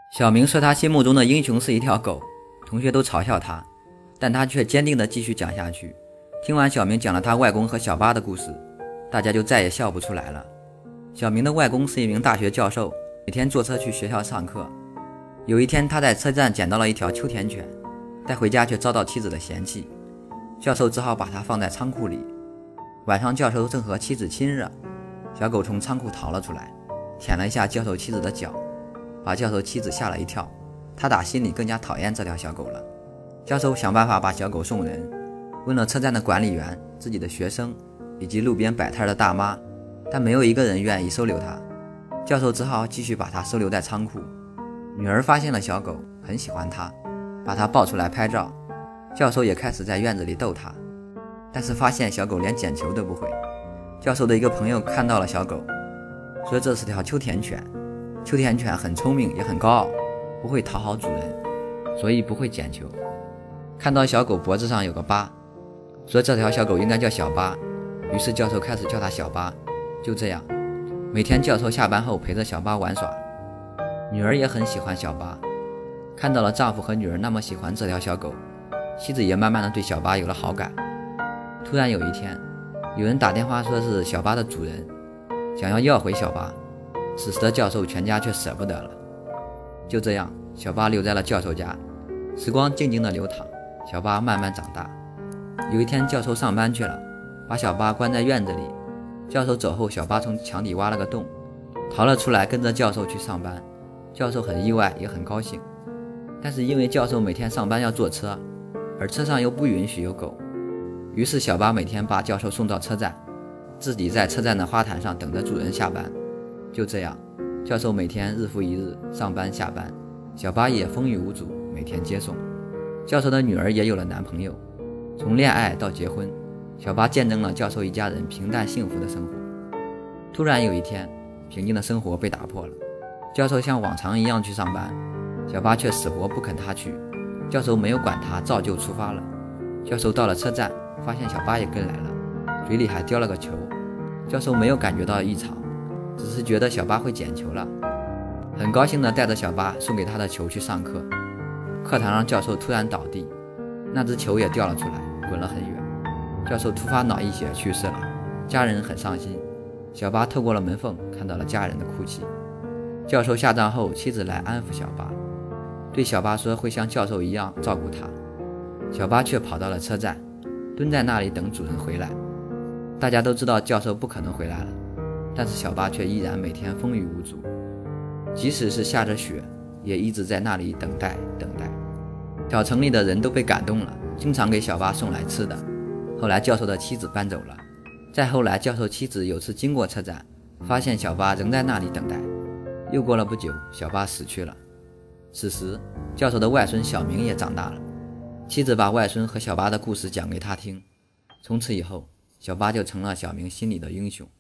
小明说他心目中的英雄是一条狗，同学都嘲笑他，但他却坚定地继续讲下去。听完小明讲了他外公和小巴的故事，大家就再也笑不出来了。小明的外公是一名大学教授，每天坐车去学校上课。有一天他在车站捡到了一条秋田犬，带回家却遭到妻子的嫌弃，教授只好把它放在仓库里。晚上教授正和妻子亲热，小狗从仓库逃了出来，舔了一下教授妻子的脚，把教授妻子吓了一跳，他打心里更加讨厌这条小狗了。教授想办法把小狗送人，问了车站的管理员、自己的学生以及路边摆摊的大妈，但没有一个人愿意收留它。教授只好继续把它收留在仓库。女儿发现了小狗，很喜欢它，把它抱出来拍照。教授也开始在院子里逗它，但是发现小狗连捡球都不会。教授的一个朋友看到了小狗，说这是条秋田犬，秋田犬很聪明也很高傲，不会讨好主人，所以不会捡球。看到小狗脖子上有个疤，说这条小狗应该叫小巴，于是教授开始叫它小巴。就这样，每天教授下班后陪着小巴玩耍。女儿也很喜欢小巴，看到了丈夫和女儿那么喜欢这条小狗，妻子也慢慢的对小巴有了好感。突然有一天，有人打电话说是小巴的主人，想要回小巴，此时的教授全家却舍不得了。就这样，小巴留在了教授家，时光静静的流淌，小巴慢慢长大。有一天教授上班去了，把小巴关在院子里。教授走后，小巴从墙底挖了个洞，逃了出来，跟着教授去上班。教授很意外也很高兴，但是因为教授每天上班要坐车，而车上又不允许有狗，于是小巴每天把教授送到车站，自己在车站的花坛上等着主人下班。就这样，教授每天日复一日上班下班，小巴也风雨无阻，每天接送。教授的女儿也有了男朋友，从恋爱到结婚，小巴见证了教授一家人平淡幸福的生活。突然有一天，平静的生活被打破了。教授像往常一样去上班，小巴却死活不肯他去。教授没有管他，照旧出发了。教授到了车站，发现小巴也跟来了，嘴里还叼了个球。教授没有感觉到异常，只是觉得小巴会捡球了，很高兴地带着小巴送给他的球去上课。课堂上教授突然倒地，那只球也掉了出来，滚了很远。教授突发脑溢血去世了，家人很伤心。小巴透过了门缝看到了家人的哭泣。教授下葬后，妻子来安抚小巴，对小巴说会像教授一样照顾他。小巴却跑到了车站，蹲在那里等主人回来。大家都知道教授不可能回来了，但是小巴却依然每天风雨无阻，即使是下着雪，也一直在那里等待。小城里的人都被感动了，经常给小巴送来吃的。后来教授的妻子搬走了，再后来教授妻子有次经过车站，发现小巴仍在那里等待。又过了不久，小巴死去了。此时教授的外孙小明也长大了，妻子把外孙和小巴的故事讲给他听。从此以后，小巴就成了小明心里的英雄。